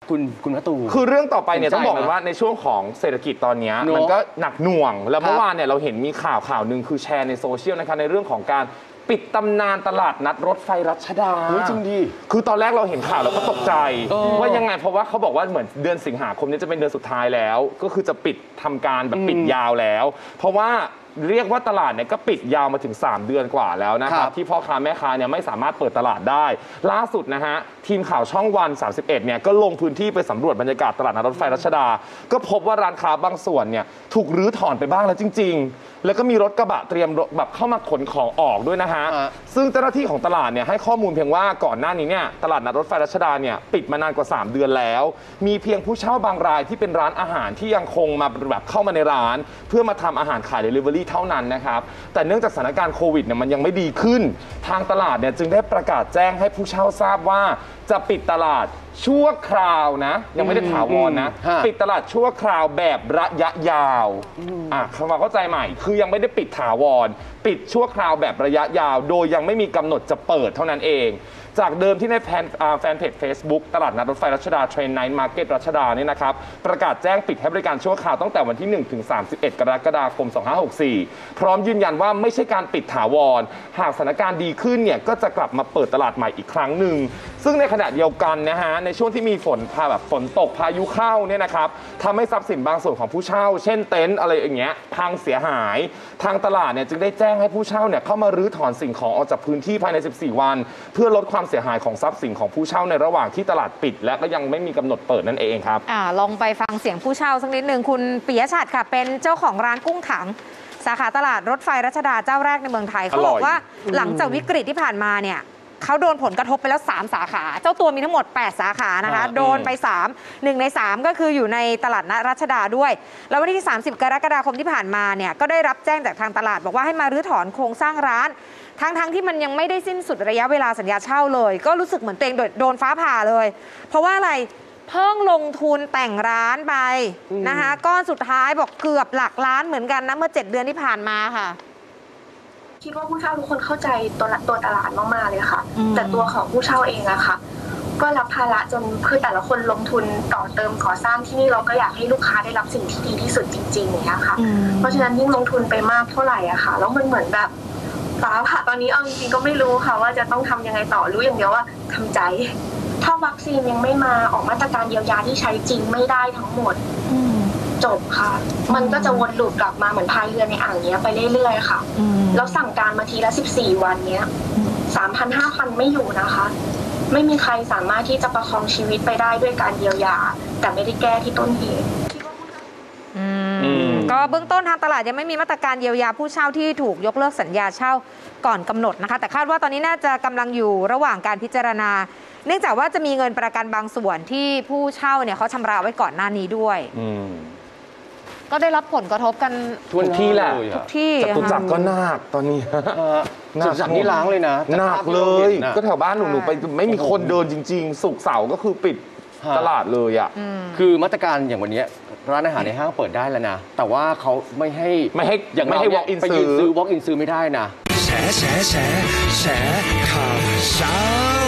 คุณณตูคือเรื่องต่อไปเนี่ยต้องบอกเลยว่าในช่วงของเศรษฐกิจตอนนี้มันก็หนักหน่วงแล้วเมื่อวานเนี่ยเราเห็นมีข่าวหนึ่งคือแชร์ในโซเชียลนะคะในเรื่องของการปิดตำนานตลาดนัดรถไฟรัชดาจริงดิคือตอนแรกเราเห็นข่าวเราก็ตกใจว่ายังไงเพราะว่าเขาบอกว่าเหมือนเดือนสิงหาคมนี้จะเป็นเดือนสุดท้ายแล้วก็คือจะปิดทำการแบบปิดยาวแล้วเพราะว่าเรียกว่าตลาดเนี่ยก็ปิดยาวมาถึง3 เดือนกว่าแล้วนะครับที่พ่อค้าแม่ค้าเนี่ยไม่สามารถเปิดตลาดได้ล่าสุดนะฮะทีมข่าวช่องวัน31เนี่ยก็ลงพื้นที่ไปสำรวจบรรยากาศตลาดนัดรถไฟรัชดาก็พบว่าร้านค้าบางส่วนเนี่ยถูกรื้อถอนไปบ้างแล้วจริงๆแล้วก็มีรถกระบะเตรียมแบบเข้ามาขนของออกด้วยนะฮะซึ่งเจ้าหน้าที่ของตลาดเนี่ยให้ข้อมูลเพียงว่าก่อนหน้านี้เนี่ยตลาดนัดรถไฟรัชดาเนี่ยปิดมานานกว่า3 เดือนแล้วมีเพียงผู้เช่าบางรายที่เป็นร้านอาหารที่ยังคงมาแบบเข้ามาในร้านเพื่อมาทำอาหารขาย Delivery เท่านั้นนะครับแต่เนื่องจากสถานการณ์โควิดเนี่ยมันยังไม่ดีขึ้นทางตลาดเนี่ยจึงได้ประกาศแจ้งให้ผู้เช่าทราบว่าจะปิดตลาดชั่วคราวนะยังไม่ได้ถาวรนะปิดตลาดชั่วคราวแบบระยะยาวคำว่าเข้าใจใหม่คือยังไม่ได้ปิดถาวรปิดชั่วคราวแบบระยะยาวโดยยังไม่มีกำหนดจะเปิดเท่านั้นเองจากเดิมที่ในแฟนเพจ Facebook ตลาดนัดรถไฟรัชดาเทรนไนท์มาร์เก็ตรัชดาเนี่ยนะครับประกาศแจ้งปิดให้บริการชั่วคราวตั้งแต่วันที่1 ถึง 31 กรกฎาคม 2564พร้อมยืนยันว่าไม่ใช่การปิดถาวรหากสถานการณ์ดีขึ้นเนี่ยก็จะกลับมาเปิดตลาดใหม่อีกครั้งหนึ่งซึ่งในขณะเดียวกันนะฮะในช่วงที่มีฝนตกพายุเข้าเนี่ยนะครับทำให้ทรัพย์สินบางส่วนของผู้เช่าเช่นเต็นท์อะไรอย่างเงี้ยพังเสียหายทางตลาดเนี่ยจึงได้แจ้งให้ผู้เช่าเนี่ยเข้ามารื้อถอนสิ่งของออกจากพื้นที่ภายใน14 วันเพื่อลดความเสียหายของทรัพย์สินของผู้เช่าในระหว่างที่ตลาดปิดและก็ยังไม่มีกำหนดเปิดนั่นเองครับลองไปฟังเสียงผู้เช่าสักนิดหนึ่งคุณปิยชัดค่ะเป็นเจ้าของร้านกุ้งถังสาขาตลาดรถไฟรัชดาเจ้าแรกในเมืองไทยเขาบอกว่าหลังจากวิกฤตที่ผ่านมาเนี่ยเขาโดนผลกระทบไปแล้ว3 สาขาเจ้าตัวมีทั้งหมด8 สาขานะคะโดนไป1 ใน 3ก็คืออยู่ในตลาดนัดรัชดาด้วยแล้ววันที่30 กรกฎาคมที่ผ่านมาเนี่ยก็ได้รับแจ้งจากทางตลาดบอกว่าให้มารื้อถอนโครงสร้างร้านทั้งที่มันยังไม่ได้สิ้นสุดระยะเวลาสัญญาเช่าเลยก็รู้สึกเหมือนตัวเองโดนฟ้าผ่าเลยเพราะว่าอะไรเพิ่งลงทุนแต่งร้านไปนะคะก้อนสุดท้ายบอกเกือบหลักล้านเหมือนกันนะเมื่อ7 เดือนที่ผ่านมาค่ะคิดว่าผู้เช่าทุกคนเข้าใจตัวตลาดมากๆเลยค่ะแต่ตัวของผู้เช่าเองอะค่ะก็รับภาระจนคือแต่ละคนลงทุนต่อเติมก่อสร้างที่นี่เราก็อยากให้ลูกค้าได้รับสิ่งที่ดีที่สุดจริงๆอย่างเงี้ยค่ะเพราะฉะนั้นยิ่งลงทุนไปมากเท่าไหร่อะค่ะแล้วมันเหมือนแบบฟ้าผ่าตอนนี้เอาจริงๆก็ไม่รู้ค่ะว่าจะต้องทำยังไงต่อรู้อย่างเดียวว่าทำใจถ้าวัคซีนยังไม่มาออกมาตรการเยียวยาที่ใช้จริงไม่ได้ทั้งหมดจบค่ะมันก็จะวนลูปกลับมาเหมือนพายเรือในอ่างเนี้ยไปเรื่อยๆค่ะแล้วสั่งการมาทีละ14 วันเนี้ย 3,000 5,000 ไม่อยู่นะคะไม่มีใครสามารถที่จะประคองชีวิตไปได้ด้วยการเยียวยาแต่ไม่ได้แก้ที่ต้นเหตุก็เบื้องต้นทางตลาดยังไม่มีมาตรการเยียวยาผู้เช่าที่ถูกยกเลิกสัญญาเช่าก่อนกำหนดนะคะแต่คาดว่าตอนนี้น่าจะกำลังอยู่ระหว่างการพิจารณาเนื่องจากว่าจะมีเงินประกันบางส่วนที่ผู้เช่าเนี่ยเขาชำระไว้ก่อนหน้านี้ด้วยก็ได้รับผลกระทบกันทุกที่แหละทุกที่จตุจักรก็หนักตอนนี้จตุจักรนี่ล้างเลยนะหนักเลยก็แถวบ้านหนูไปไม่มีคนเดินจริงๆศุกร์เสาร์ก็คือปิดตลาดเลยอ่ะคือมาตรการอย่างวันนี้ร้านอาหารในห้างเปิดได้แล้วนะแต่ว่าเขาไม่ให้อย่างไม่ให้ walk in ซื้อ walk in ซื้อไม่ได้นะแฉข่าวเช้า